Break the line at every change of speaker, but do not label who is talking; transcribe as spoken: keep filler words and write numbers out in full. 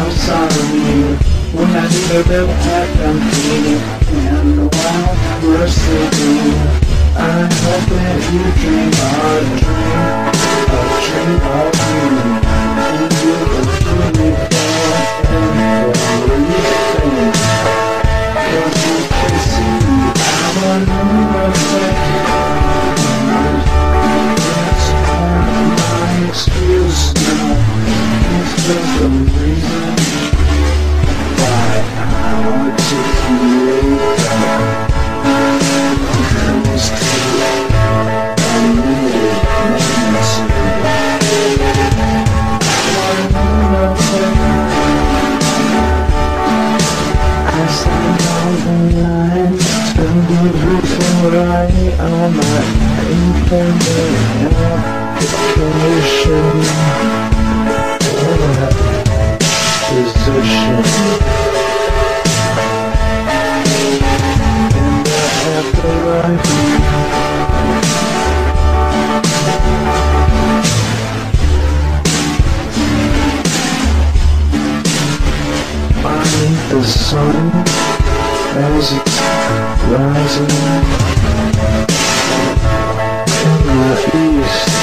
outside of me. When I need a little help, I'm feeling. And while we're sleeping, I hope that you dream a dream, a dream of me. And you will feel me for everything. Cause you can see I'm a lunatic. That's part of my excuse now. It's just a reason why I want to create that. Comes to unlimited moments. I stand on the line, spend the before I am my infinite application or position in the afterlife. I the sun as it's rising in the east.